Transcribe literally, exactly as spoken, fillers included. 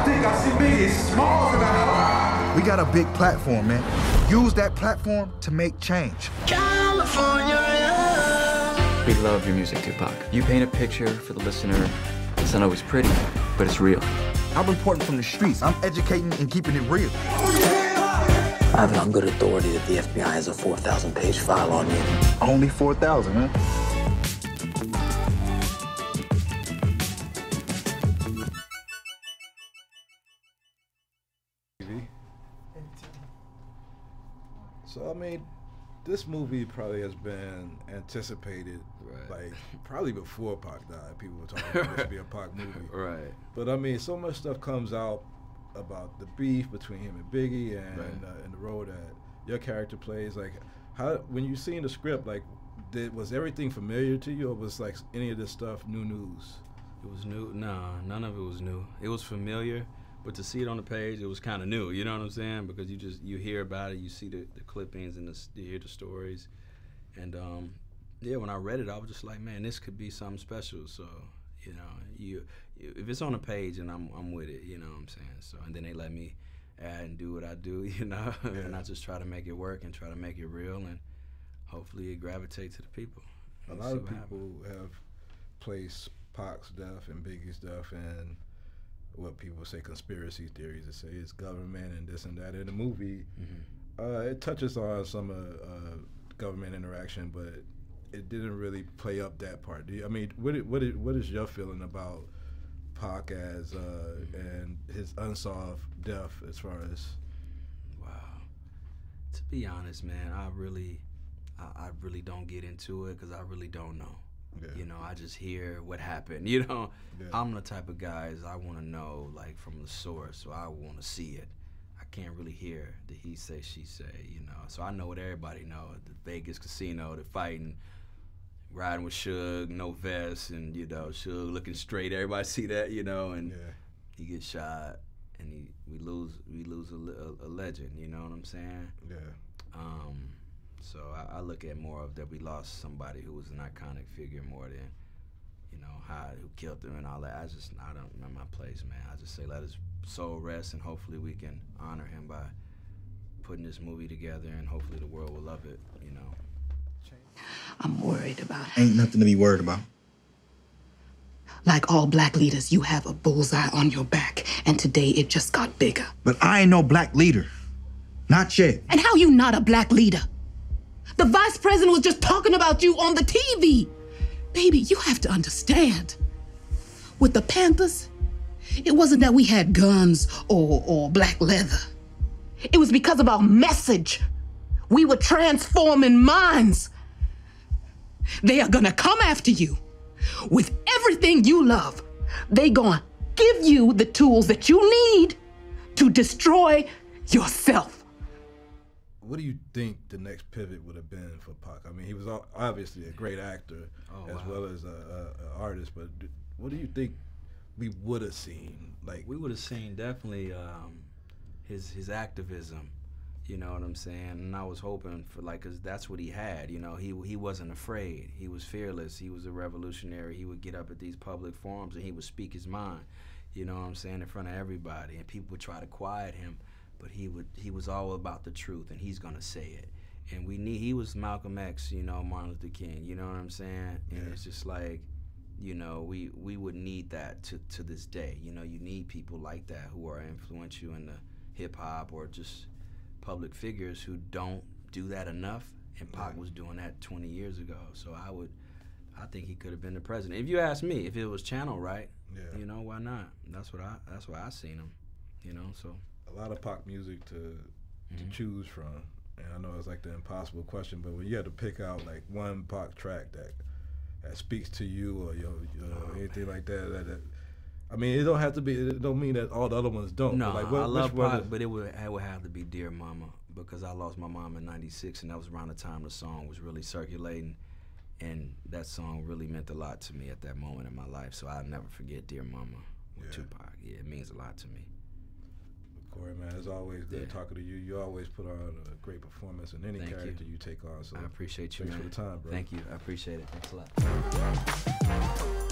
think I see Biggie Smalls in the house. We got a big platform, man. Use that platform to make change. California. We love your music, Tupac. You paint a picture for the listener. It's not always pretty, but it's real. I'm reporting from the streets. I'm educating and keeping it real. I have it on good authority that the F B I has a four thousand page file on you. Only four thousand, man. So, I mean, this movie probably has been anticipated, right. like, probably before Pac died. People were talking about this to be a Pac movie. Right. But, I mean, so much stuff comes out about the beef between him and Biggie and, right. uh, and the role that your character plays. Like, how when you seen the script, like, did, was everything familiar to you, or was, like, any of this stuff new news? It was new. Nah, none of it was new. It was familiar. But to see it on the page, it was kind of new, you know what I'm saying? Because you just, you hear about it, you see the, the clippings and the, you hear the stories. And um, yeah, when I read it, I was just like, man, this could be something special. So, you know, you, if it's on the page and I'm, I'm with it, you know what I'm saying? So, and then they let me add and do what I do, you know? Yeah. And I just try to make it work and try to make it real, and hopefully it gravitates to the people. A lot of people have placed Pac's death and Biggie's death and what people say conspiracy theories, that say it's government and this and that. In the movie, mm-hmm. uh, it touches on some uh, uh, government interaction, but it didn't really play up that part. Do you, I mean, what what is, what is your feeling about Pac as uh, mm-hmm. and his unsolved death as far as? Wow. To be honest, man, I really, I, I really don't get into it because I really don't know. Yeah. You know, I just hear what happened, you know. Yeah. I'm the type of guys I want to know, like, from the source, so I want to see it. I can't really hear the he say, she say, you know. So I know what everybody know, the Vegas casino, the fighting, riding with Suge, no vest, and, you know, Suge looking straight. Everybody see that, you know, and yeah. he gets shot, and he we lose we lose a, a, a legend, you know what I'm saying? Yeah. Um, So I, I look at more of that we lost somebody who was an iconic figure more than, you know, how who killed them and all that. I just I don't know my place, man. I just say let his soul rest, and hopefully we can honor him by putting this movie together, and hopefully the world will love it, you know. I'm worried about it. Ain't nothing to be worried about. Like all black leaders, you have a bullseye on your back, and today it just got bigger. But I ain't no black leader. Not yet. And how you not a black leader? The vice president was just talking about you on the T V. Baby, you have to understand. With the Panthers, it wasn't that we had guns or, or black leather. It was because of our message. We were transforming minds. They are gonna come after you with everything you love. They gonna give you the tools that you need to destroy yourself. What do you think the next pivot would have been for Pac? I mean, he was obviously a great actor oh, as wow. well as an artist, but what do you think we would have seen? Like, we would have seen definitely um, his his activism. You know what I'm saying? And I was hoping for, like, cause that's what he had. You know, he he wasn't afraid. He was fearless. He was a revolutionary. He would get up at these public forums and he would speak his mind. You know what I'm saying, in front of everybody, and people would try to quiet him. But he would he was all about the truth, and he's gonna say it. And we need he was Malcolm X, you know, Martin Luther King, you know what I'm saying? Yeah. And it's just like, you know, we we would need that to to this day. You know, you need people like that who are influential in the hip hop or just public figures who don't do that enough. And Pac yeah. was doing that twenty years ago. So I would I think he could have been the president. If you ask me, if it was channeled right, yeah. you know, why not? That's what I that's why I seen him. You know, so a lot of Pac music to mm-hmm. to choose from, and I know it's like the impossible question, but when you had to pick out like one Pac track that that speaks to you or your, your oh, anything man. like that, that, that, I mean, it don't have to be. It don't mean that all the other ones don't. No, but like, what, I love Pac, but it would it would have to be "Dear Mama" because I lost my mom in ninety-six, and that was around the time the song was really circulating, and that song really meant a lot to me at that moment in my life. So I'll never forget "Dear Mama" with yeah. Tupac. Yeah, it means a lot to me. Corey, man, it's always good yeah. talking to you. You always put on a great performance in any Thank character you. you take on. So I appreciate you, thanks man. for the time, bro. Thank you. I appreciate it. Thanks a lot.